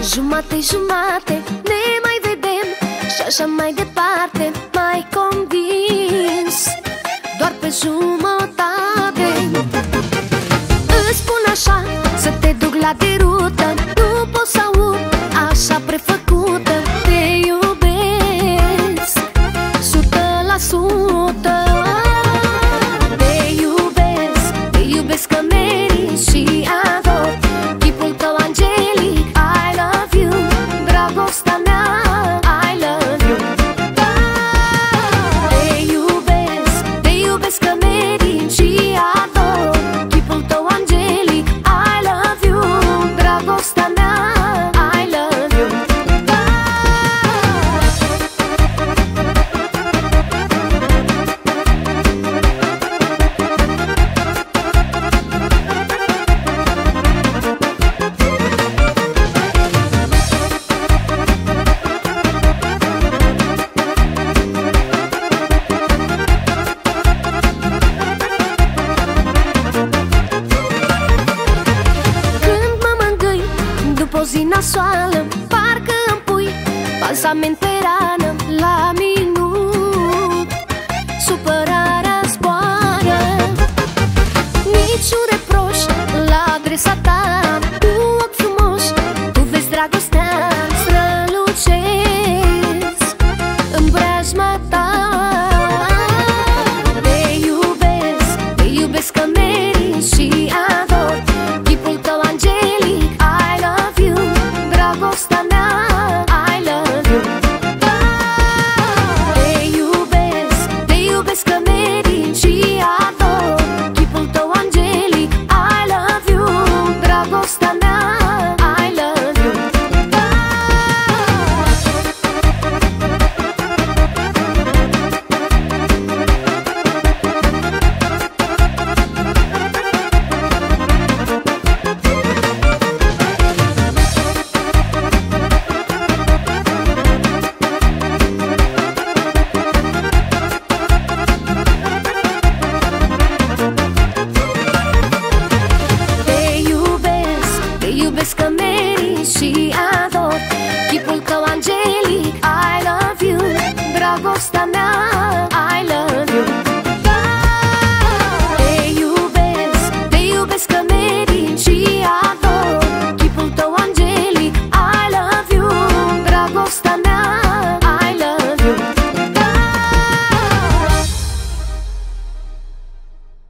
Jumate-jumate ne mai vedem și așa mai departe. M-ai convins doar pe jumătate. Îți spun așa, să te duc la derută, nu pot să aud așa prefăcută. Te iubesc 100%. Te iubesc că meriți și ador chipul tău angelic. I love you, dragostea mea, I love you. Te iubesc că meriți și ador chipul tău angelic. I love you, dragostea mea, I love you. O zi nasoală, parcă îmi pui balsament pe rană. La minut supărarea zboară. Niciun reproș la adresa ta. Cu ochi frumoși tu vezi dragostea, strălucesc în preajma ta. Te iubesc că meriți și ador chipul tău angelic. Dragostea mea, I love you. Te iubesc că meriți și ador chipul tău angelic. I love you, dragostea mea, I love you. Te iubesc că meriți și ador chipul tău angelic. I love you, dragostea mea.